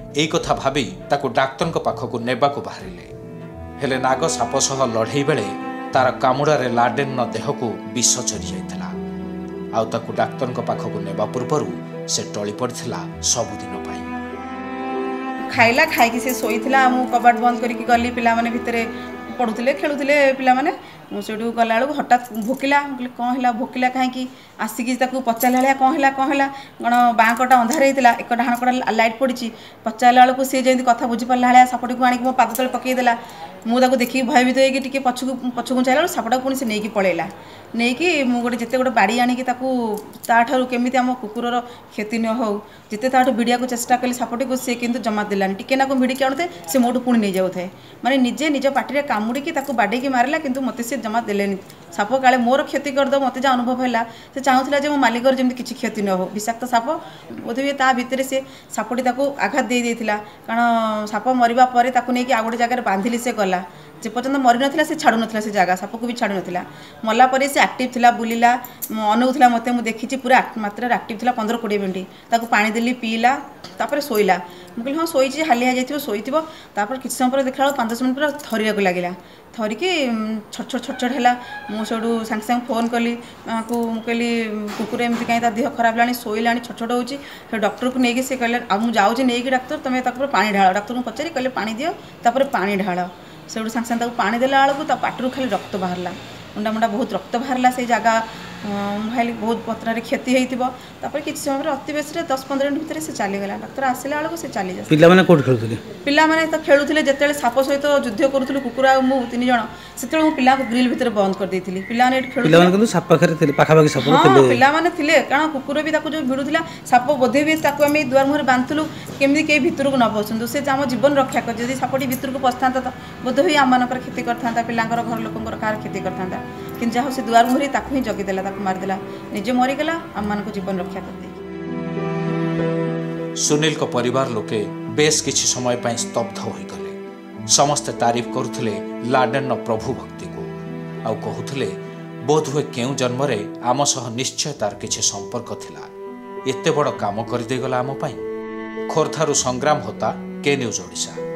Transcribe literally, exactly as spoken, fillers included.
एई कथा भाबी ताकू डाक्तर पाखक नेबा को बाहरिले हेले नाग साप सह लड़ई बेले तार कामुड़ारे लाडेन देह को विष चरी जाइथिला आउ ताकू डाक्तर पाखक नेबा पूर्व से टली पड़थिला सबुदिन पाई खाइला खाई से शोईला मु कबाट बंद करके गली पिला माने भितरे पढ़ुले खेलुले पिला माने मुझे गला हठात भोकिला कौन है भोकिला कहीं आसिक पचारा कौन है कौन है कौन बाँकटा अंधार होता एक डाण कटा लाइट पड़ी पचारा बेलू सी जमी कथ बुझीपारा भाया सापटी को आनिक मो पाद तले पकईदेला मुझे देखिए भयभीत होगी पछक पछक चाहिए सापटा पुणी से नहीं पलैला नहीं मुझे जिते गोटे बाड़ी आणिकी ताठू केमी आम कुकुर क्षति न हो जिते ताठू भिड़िया को चेष्टा कली सापटी को सी कि जमा देलानी टिके ना भिड़िकी आणुए से मोटू पुणी नहीं जाऊे माने निजे निज पार्टी कामुड़ी बाड़े मारा कि मत से जमा देलेनी साप काले मोर क्षति करदे मत जहाँ अनुभव है से चाहूला जो मो मालिकर जमी किसी क्षति न हो विषाक्त साप बोधे ता भितर से सापटी आघात दे देता कारण साप मरवा पर नहीं आ गोटे जगह बांधिली से गला जे पर्यंत मरी नाला से छाड़ू नाला से जगह साप को भी छाड़ू नाला मला पर से एक्टिव थिला बुलिला अनौला मत मुझे देखी पूरा मात्रा एक्टिव थिला पंद्रह कोड़े मिनट ताको पानी देली पीला तापर शोला मुझे हाँ शोची हालिया जाइए शोइथिबो तापर किसी समय पर देखला पाँच दस मिनट पूरा थरिया लगिला थरिकी छट छट छट छट है मुझे सांगे सांगे फोन कली को कहली कुकुर एमती कहीं देह खराब लानी शोला छट छट हो डॉक्टर को लेकिन से कहले आ मुझे जाऊँ नहीं डाक्तर तुम पानी ढाल डाक्तर को पचारि कहले पानी दियो तापर पानी ढाल से सांगे सांगे पानी देला बेलू पाटरू खाली रक्त बाहरला मुंडा मुंडा बहुत रक्त बाहरला से जगह भाई बहुत पत्रारे क्षति होता किसी समय अति बेसी दस पंद्रह मिनट भितर से चलीगला डाक्तर आसला बेलू से चली जाए पिला माने कोठ खेलुथिले पिला माने तो खेलुथिले जेतेले साप सहित युद्ध करूथुलु कुकुर आ मु तीन जण सेतेले मु पिला को ग्रिल भितर बंद कर देथिली पिला ने खेलु पिला माने किंतु साप पाखरे थिले पाखा पाखी साप थिले थिले पिला माने थिले कारण कुकुर भी ताको जो भिडुथिला साप बोधे भी ताको हम दुआर मुहर बांधुलु केमि के भितर को न पसंद से आम जीवन रक्षा कर जदि सापटी भितर को पसता तो बोध हुई आम मानकर क्षति करता पिलांकर घर लोकंकर कार क्षति करता कि जहाँ से दुआर मुहरी ताको ही जगीदेला ताको मारिदेला निजे मरीगला आम मान को जीवन रक्षा कर दे। सुनील को परिवार लोके बेस किछि समय पाई स्तब्ध होई गले समस्त तारीफ करुथले लाडेन प्रभु भक्ति को आउ कहूथले बोध हुए केउ जन्म रे आम सह निश्चय तार किछि संपर्क थिला एते बड़ काम कर दे गला आम पाई खोरथारु संग्राम होता के न्यूज ओडिशा।